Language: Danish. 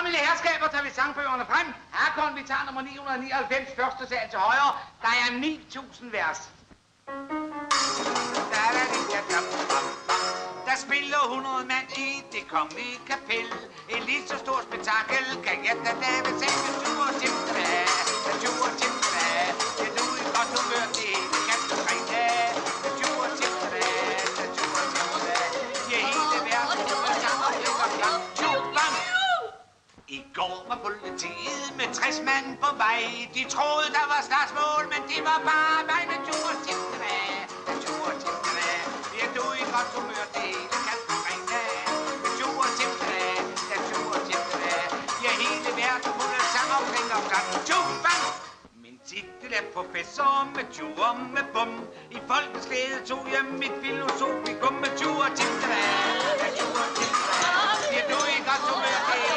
mine herskaber, tager vi sangbøgerne frem. Hakon, vi tager nummer 999, første sal til højre. Der er 9000 vers. Der spiller 100 mand i det kongelige kapel. En lige så stor spektakel kan jeg da lave selv med tur og timtræ. Med tur og timtræ. Det er nu i godt humør, det hele kan du grine. Med tur og timtræ. Med tur og timtræ. Det er hele verden, du er sammen og lægger frem. Tjubam! I går var politiet med 60 mand på vej. De troede, der var slagsmål, men det var bare vej med tur og timtræ. Med tur og timtræ. Det er nu i godt humør, det hele kan du grine. Med tur og timtræ. Med tur og timtræ. Det er hele verden fuld af sang og kring og klang. Tjubam! Min titel er professor med tur med bum. I folkets glæde tog jeg mit filosofikum med tur og timtræ. Med tur og timtræ. Det er nu i godt humør, det